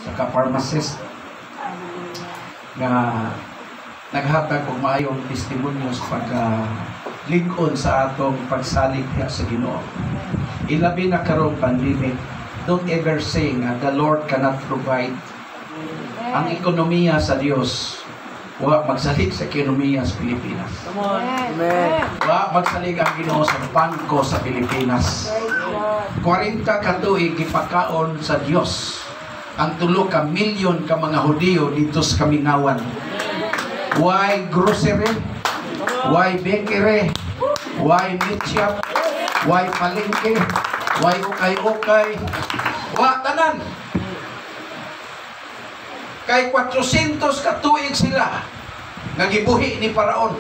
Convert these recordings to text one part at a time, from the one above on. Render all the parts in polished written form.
sa ka-pharmacist nga naghatag og maayong testimonyo sa paglingon sa atong pagsalig sa Ginoo. Ilabi na karong pandemic, don't ever say nga the Lord cannot provide. Ang ekonomiya sa Dios, wa magsalig sa ekonomiya sa Pilipinas. Amen. Wa magsalig ang Ginoo sa bangko sa Pilipinas. 40 ka tuig gipakaon sa Dios ang 3 ka milyon ka mga Hudiyo dito sa Kamingawan. Why grocery? Why bakery? Why meat shop? Why palengke? Why ukay-ukay? Wa tanan. Kay 400 ka tuig sila nagibuhi ni Paraon.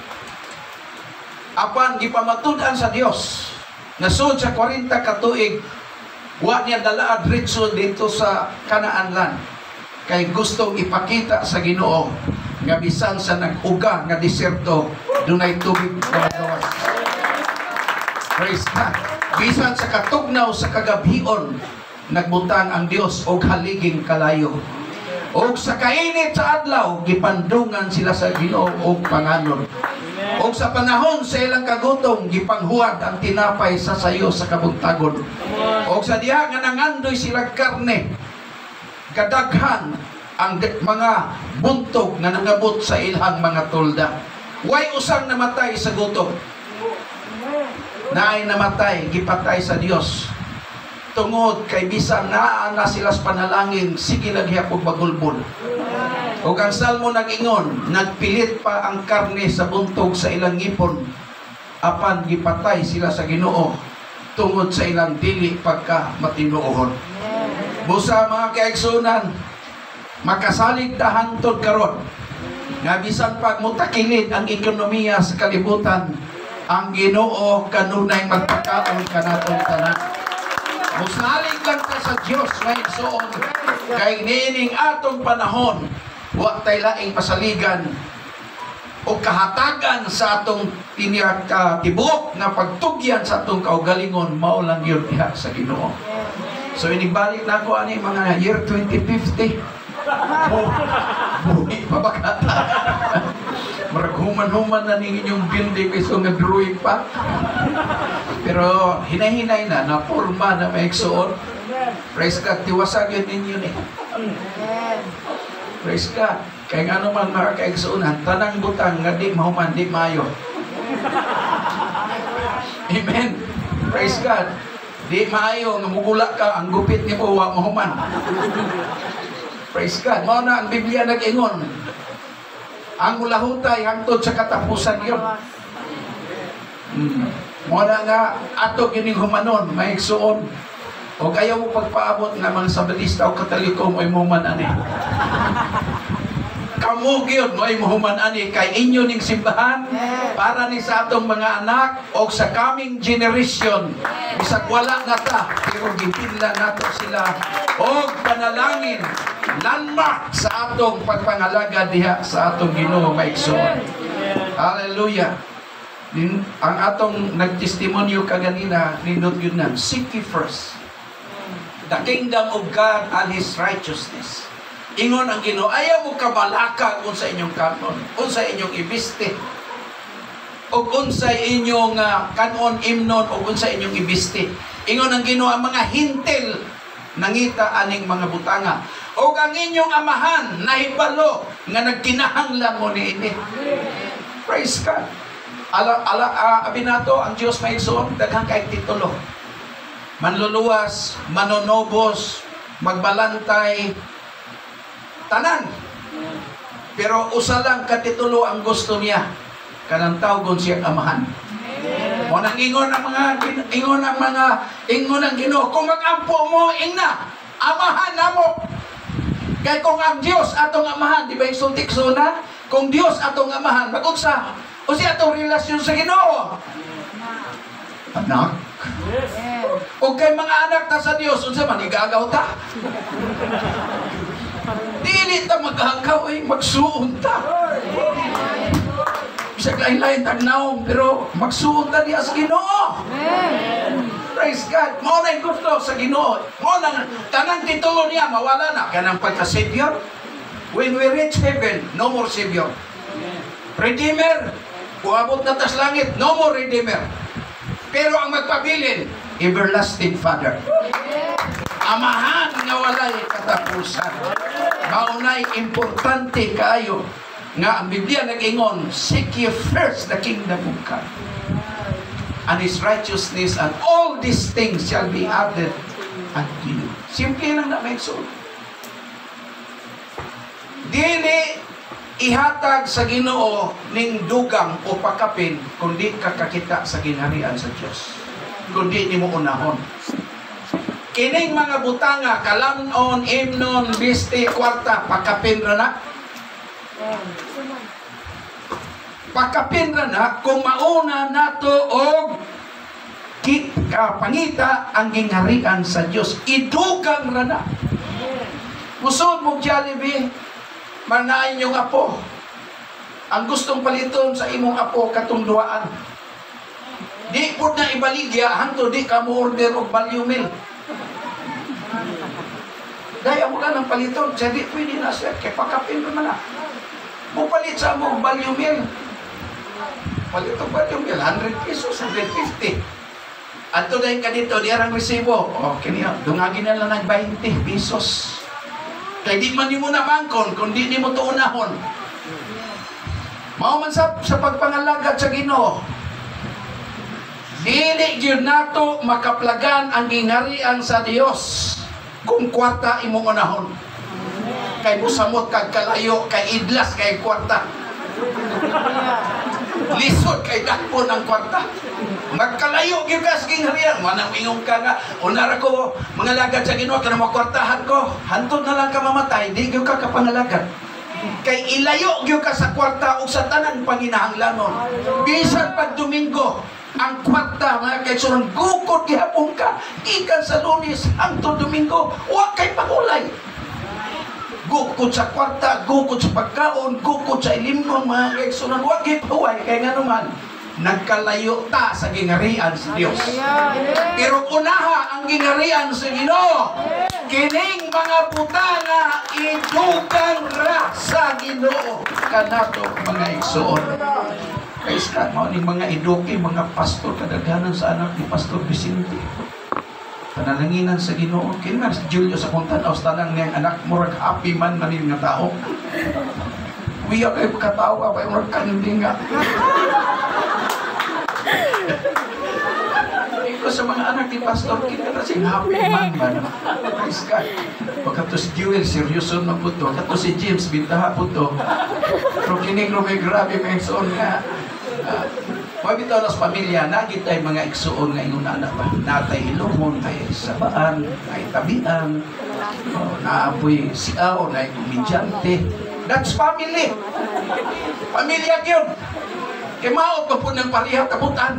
Apan gipamatud-an sa Dios. Nasud sa 40 ka tuig, wa niya dala adretso dito sa Kanaan land. Kay gustong ipakita sa Ginoo nga bisan sa nag-uga nga diserto dunay tubig sa gawas. Praise God. Bisan sa katugnaw sa kagabion nagbutang ang Dios og haliging kalayo. Og sa kainit sa adlaw gipandungan sila sa Ginoo og panganon. Og sa panahon sa ilang kagutom gipanghuwad ang tinapay sa sayo sa kabuntagon. Og sa diha nga nangandoy sila karne kadaghan ang mga buntog na nangabot sa ilang mga tulda. Way usang namatay sa gutom. Naay namatay, gipatay sa Dios. Tungod kay bisan naa na sila sa panalangin, sige lagi ako bagulbol. O ang salmo nag-ingon, nagpilit pa ang karne sa buntog sa ilang ngipon. Apan gipatay sila sa Ginoo tungod sa ilang dili pagka matinuohon. Busa mga kaigsunan, makasalig ta hangtod karon nga bisan pag mutakilid ang ekonomiya sa kalibutan, ang Ginoo kanunay magpakaon kanatong tanan. Musalig lang ta sa Dios ngayon soon kay niining atong panahon wa tay laing pasaligan o kahatagan sa atong tibuok na pagtugyan sa atong kaugalingon mao lang yun diha sa Ginoo. So inibalik na ko ani mga year 2050. Buhi pa ba kata? Maraghuman-human na ning inyong building iso nga drawing pa. Pero hinay-hinay na porma na maigsuon. Praise God, tiwasag yun ninyo ni. Praise God. Kaya nga naman mga kaigsuunan, tanang butang nga di mahuman, di mayo. Amen. Praise God. Di maayo, nga mugula ka, ang gupit ni po, wa mahuman. Praise God. Mao na ang Biblia nag-ingon. Ang mulahutay hangtod sa katapusan yun. Mao na nga ato gining humanon, maigsuon. O ayaw mo pagpaabot nga mga Sabadista o Katoliko mo ay muhuman ani. Kamu gyud mo ay muhuman ani kay inyo ning simbahan para ni sa atong mga anak o sa coming generation. Bisag wala na ta, pero gipinla nato sila og panalangin landmark sa atong pagpangalaga diha sa atong Ginoo maigsoon. Hallelujah. Ang atong nagtestimonyo kaganina nindot yun na, seek ye first the kingdom of God and His righteousness. Ingon ang Ginoo, ayaw mo kabalaka kung sa inyong kanon, kung sa inyong ibiste, o kung sa inyong kanon, imnon, o kung sa inyong ibiste. Ingon ang Ginoo, ang mga hintil nangita aning mga butanga. O ang inyong amahan nahibalo nga nagkinahanglan mo ni ini. Praise God. Abinato ang Diyos may igsoon, daghang kay titulo. Manluluwas, manonobos, magbalantay, tanan. Pero usa lang katitulo ang gusto niya. Kanang tawgon siya amahan. O nang ingon ang Ginoo, kung magampo mo ingna, amahan namo. Kay kung ang Dios atong amahan, di ba insultik suna? Kung Dios atong amahan, mag-unsa? O siya atong relasyon sa Ginoo. Anak. O kay mga anak ta sa Dios, unsa man igagaw ta? Dili ta maghangkaw ay magsuon ta. Bisag lain-lain tagnaw, pero magsuon ta diha sa Ginoo. Praise God. Mao na gusto sa Ginoo. Mao nang tanang titulo niya mawala na kanang pagka-savior. When we reach heaven, no more savior. Redeemer, uabot na tas langit, no more redeemer. Pero ang magpabilin, everlasting Father. Amahan nga walay katapusan. Maunay importante kaayo nga ang Biblia nag-ingon, seek ye first the kingdom of God and His righteousness, and all these things shall be added unto you. Simple lang na may sul. Dili ihatag sa Ginoo ning dugang o pakapin kundi kakakita sa ginharian sa Dios. Kundi nimo unahon. Kining mga butanga, kalamnon, himnon, biste, kwarta, pakapin ra na. Pakapin ra na kung mauna nato og pangita ang gingharian sa Dios. Idugang ra na. Musod mo Jollibee, manain yung apo. Ang gustong paliton sa imong apo katungduaan. Di po na ibaligya hanto di ka mo order og value meal. Daya mo lang ng paliton, jadi pwede na siya, kaya pakapin naman na. Mupalit sa mo, value meal. Palit ang value meal, 100 pesos, 150. At ito dahil ka dito, diarang resibo. Okay niya, dungagin na lang ng 20 pesos. Kaya di man di mo na bangkon, kundi di mo ito unahon. Mao man sa pagpangalagad sa Ginoo. Dili gyud nato makaplagan ang gingharian sa Dios kung kwarta imong unahon. Kay busamot kag kalayo, kay idlas kay kwarta. Lisod kay dakpon ang kwarta. Magkalayo gyud ka sa gingharian, manang ingong ka nga unar ko mga lagad sa Ginoo kana makwartahan ko. Hantod na lang ka mamatay, di gyud ka kapangalagad. Kay ilayo gyud ka sa kwarta ug sa tanan panginahanglanon. Bisan pag Domingo, ang kwarta, mga kaigsunan, gukod gihapon ka, ikan sa Lunes, hangtod Domingo, huwag kay pangulay. Gukod sa kwarta, gukod sa pagkaon, gukod sa ilimnon, mga kaigsunan, huwag kay paway, kaya nga naman, nagkalayo ta sa gingharian sa Dios. Pero unaha ang gingharian sa Ginoo. Kining mga butanga idugang ra sa Ginoo kanato mga igsoon. Kaya sa mga mga idoki, mga pastor, kadaghanan sa anak ni Pastor Vicente. Panalanginan sa Ginoo. Kaya nga si Julio sa kung tanaw sa tanang niyang anak, murag happy man manin nga tao. Uya kayo katawa, kaya murag kanindi nga. Iko sa mga anak ni Pastor, kita na siyang happy man ba? Praise God. Pagkato si Jewel, seryoso na po to. Pagkato si James, bintaha po to. Pero kinig may grabe may igsoon nga. Mabitaw na sa pamilya, nagit tayo mga igsoon nga ingon anak ba? Natay ilumon, ay sabaan, ay tabian, naapoy siaw, ay kumidyante. That's family. Pamilya yun. Kaya maot pa po ng parihat kaputan.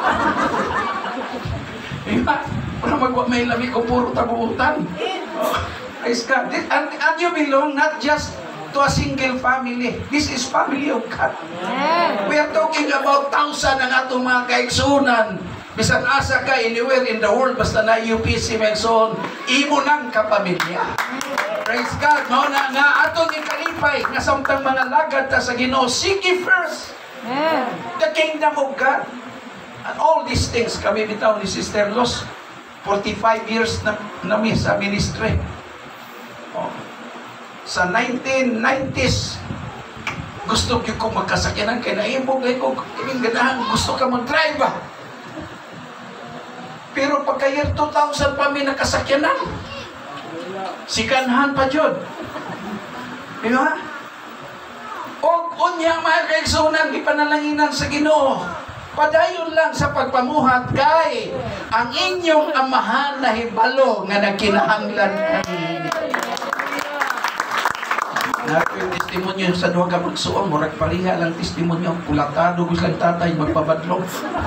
Para may lami ko puro tabuutan. Praise God. And you belong not just to a single family. This is family of God. We are talking about 1,000 ng atong mga kaigsunan. Bisan asa ka anywhere in the world, basta na UPC Menson, imo nang kapamilya. Praise God. Mao na nga atong ikalipay nga samtang mga lagad ta sa Ginoo, seek ye first the kingdom of God. And all these things, kami bitaw ni Sister Los, 45 years na sa ministry. Sa 1990s, gusto ko magkasakyanan kay naibog na ko, kining ganahan, gusto ka mag-drive ba? Pero pagka year 2000 pa may nakasakyanan, sikanhan pa dyan. Diba? O unya mga kaigsunan, ipanalanginan sa Ginoo. Padayon lang sa pagpamuhat kay ang inyong amahan na hibalo nga nagkinahanglan kanini. Nato yung testimonyo sa duha ka magsuon, murag pariha lang testimonyo, pulatado gusto lang tatay magpabadlong.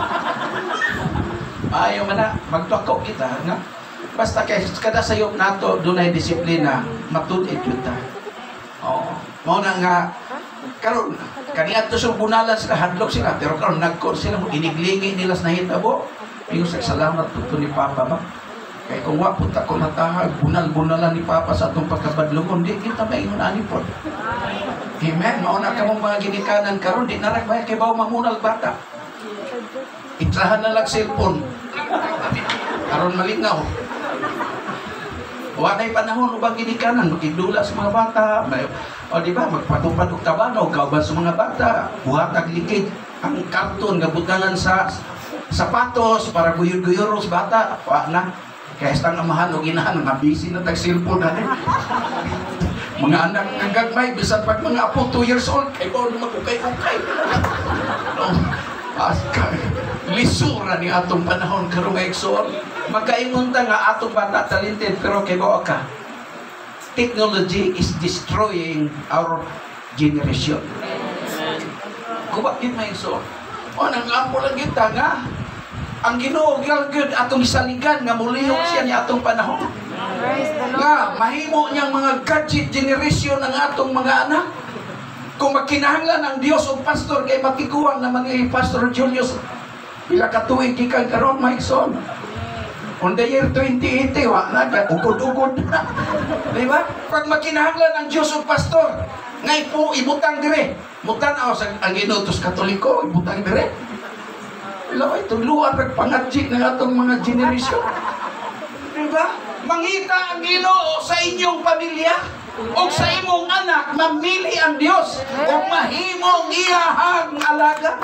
Ayaw man na, magtuakaw kita nga. Basta kay kada sayop nato dunay disiplina, matulit yun ta. Oo. Mao na nga karon kaniadto sa bunalan sila hadlok sila, pero karon nagkor sila iniglingi nila sa nahitabo. Yung salamat po ni Papa ba? Kaya kung wapunta ko natahag, bunal-bunalan ni Papa sa atong pagkabadlungon, di kita maingon ani po. Amen. Mauna ka mong mga ginikanan karon, di narak ba kay bawo mamunal bata. Itrahan na lang cellphone. Karon malingaw. Wa nay panahon ubang ginikanan, makidula sa mga bata. O di ba, magpatupad og tabanaw, kauban sa mga bata, buhatag likid ang karton nga butangan sa sapatos para guyod-guyod sa bata. Wa na. Kaya sa amahan o ginahan, nga busy na tag-cellphone natin. Mga anak ng gagmay, bisan pag mga apo 2 years old, kay bawal magukay-ukay. No, lisura ni atong panahon karong igsoon. Magkaingon ta nga atong bata talented, pero kay bawal ka. Technology is destroying our generation. Kubak yun na igsoon. O, nang-ampo lang kita nga, ang Ginoo gyud atong isaligan nga mulihok siya ni atong panahon. Nga mahimo niyang mga gadget generation ng atong mga anak. Kung magkinahanglan ang Dios o pastor kay matiguan naman ni Pastor Julius pila ka tuig gikan karon maigsoon. On the year 2080 wa na ugod-ugod na. Di ba? Pag magkinahanglan ang Dios o pastor ngay po ibutang dire. Mutan-aw sa ang inutos Katoliko ibutang dire. Laway, tuluan nagpangatjik ng atong mga generation. Diba? Mangita ang Ginoo sa inyong pamilya o sa imong anak, mamili ang Dios o mahimong iyahang alaga.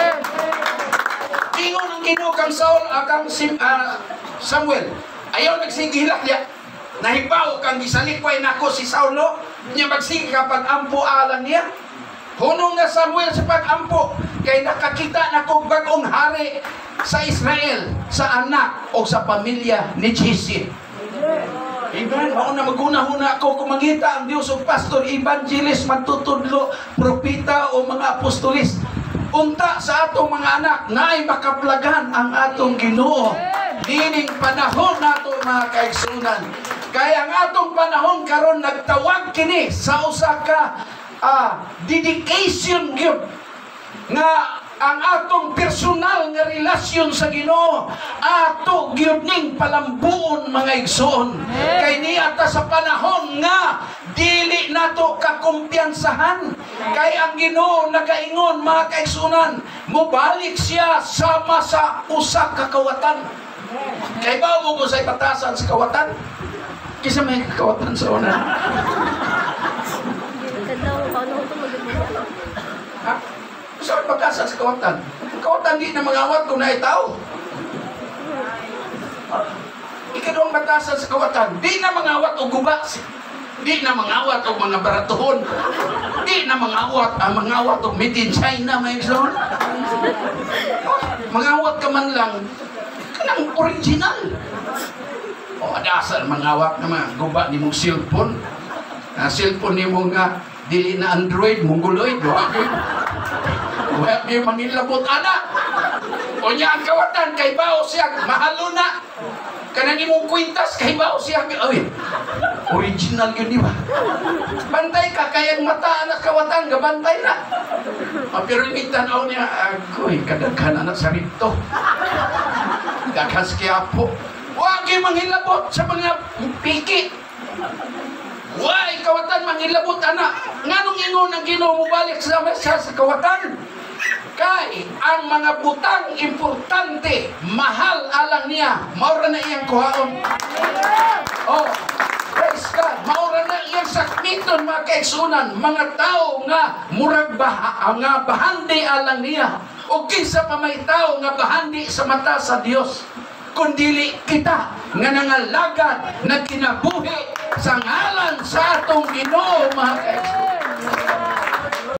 Ingon ang Ginoo kang Saul, Samuel, ayaw nagsigilak niya. Nahibaw kang gisalikway nako si Saulo, niya magsige kapag ampo alang niya. Hunong na Samuel sa pag-ampo, kay nakakita na kong bagong hari sa Israel, sa anak o sa pamilya ni Jesse. Amen. Mauna maguna-huna ako kung mangita ang Diyos o pastor, evangelist, matutudlo, propita o mga apostolis. Unta sa atong mga anak na ay makaplagan ang atong Ginoo. Dining panahon nato mga kaigsunan. Kaya ang atong panahon karon nagtawag kini sa usa ka dedication gyud nga ang atong personal nga relasyon sa Ginoo ato gyud ning palambuon mga igsoon. Kay niya ta sa panahon nga dili nato kakumpiyansahan. Kay ang Ginoo nagaingon mga kaigsunan, mobalik siya sama sa usa ka kawatan. Kay bawo mo sa ipatasan sa kawatan? Kisa may kawatan sa una. Ha? Saan pagkasa sa kawatan? Kawatan di na mangawat kung naitaw. Ikadong batasan sa kawatan, di na mangawat o gubas. Di na mangawat o mga baratuhon. Di na mangawat o made in China, may son. Mangawat ka man lang, kanang original. O adasal mangawat naman, guba ni mong cellphone. Cellphone ni mong dili na Android, Mongoloid, wala yung mangilabot anak. O niya ang kawatan, kay bao siya, mahalo na. Kanang imong kwintas, kay bao siya, original yun, di ba? Bantay ka, kayang mata anak kawatan, gabantay na. Pero yung itanaw niya, agoy, kadaghan anak sa rito. Daghas kaya po. Huwag yung manghilabot sa mga piki. Why kawatan manghilabot anak? Nganong ingon ang Ginoo mo balik sa kawatan? Kay ang mga butang importante, mahal alang niya. Maura na iyang kuhaon. Oh, praise God. Maura na iyang sakmiton mga kaigsunan. Mga tao nga murag nga bahandi alang niya. O kinsa pa may tao nga bahandi sa mata sa Dios. Kundili kita nga nangalagad na kinabuhi sa ngalan sa atong Ginoo mga kaigsunan.